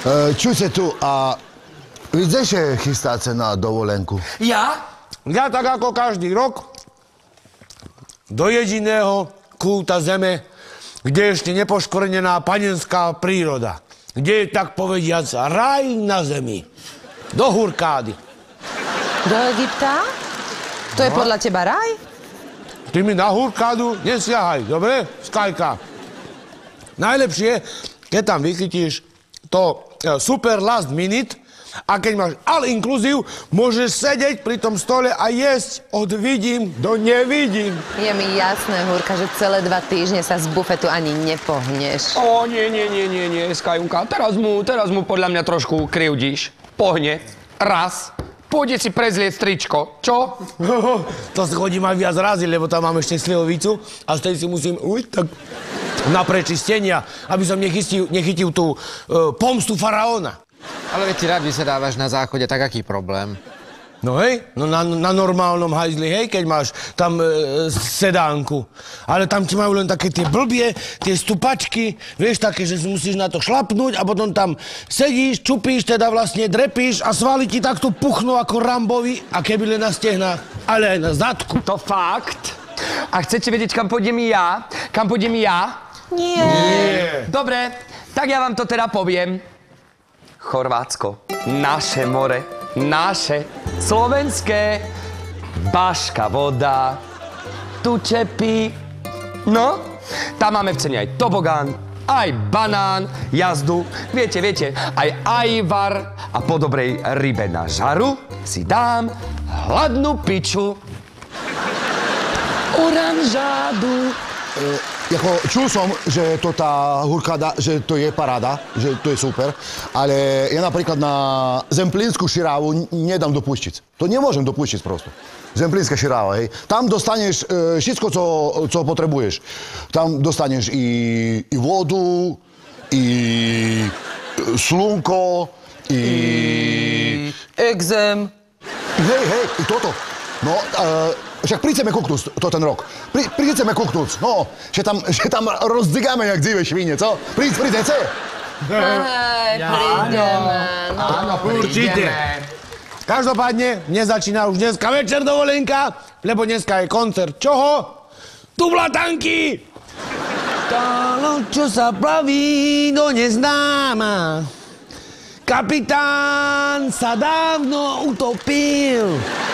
Čujte tu, a vy kdeže chystáte na dovolenku? Ja? Ja tak ako každý rok do jediného kúta zeme, kde je ešte nepoškvrnená panenská príroda. Kde je, tak povediac, raj na zemi. Do Hurkády. Do Egypta? To je podľa teba raj? Ty mi na Hurkádu nesiahaj, dobre? Skajka. Najlepšie, keď tam vychytíš to super last minute a keď máš all inclusive, môžeš sedieť pri tom stole a jesť od vidím do nevidím. Je mi jasné, Hurka, že celé 2 týždne sa z bufetu ani nepohneš. O, nie, Skajunka, teraz mu podľa mňa trošku krivdíš. Pohne, raz, pôjde si prezlieť tričko, čo? To sa chodím aj viac razy, lebo tam mám ešte slivovicu a z tej si musím tak na prečistenia, aby som nechytil tú pomstu faraóna. Ale veď ty rád vysedávaš na záchode, tak aký problém? No hej, no na normálnom hajzli, hej, keď máš tam sedánku. Ale tam ti majú len také tie blbie, tie stupačky, vieš, také, že si musíš na to šlapnúť a potom tam sedíš, čupíš, teda vlastne drepíš a svaly ti takto puchnú ako Rambovi a keby len na stehnách, ale aj na zadku. To fakt? A chcete vedieť, kam pôjdem ja? Kam pôjdem ja? Nie. Dobre, tak ja vám to teda poviem. Chorvátsko, naše more, naše, slovenské, Baška voda, tu čepy. No, tam máme v cene aj tobogán, aj banán, jazdu, viete, aj ajvar a po dobrej rybe na žaru si dám hladnú piču. Oranžádu. Čul som, že to tá Hurkáda, že to je paráda, že to je super, ale ja napríklad na Zemplínsku širávu nedám dopustiť. To nemôžem dopustiť prosto. Zemplínska širáva, hej. Tam dostaneš všetko, co potrebuješ. Tam dostaneš i vodu, i slunko, i... Exém. Hej, i toto. No, však príďeme kúknúť to ten rok. Príďeme kúknúť, no, že tam rozdzigáme jak dzivé švíne, co? Príďte. Hej, prídeme. Áno, Určite. Každopádne, nezačína už dneska večer dovolenka, lebo dneska je koncert čoho? Tublatanky! Tálo, čo sa plaví do neznáma. Kapitán sa dávno utopil.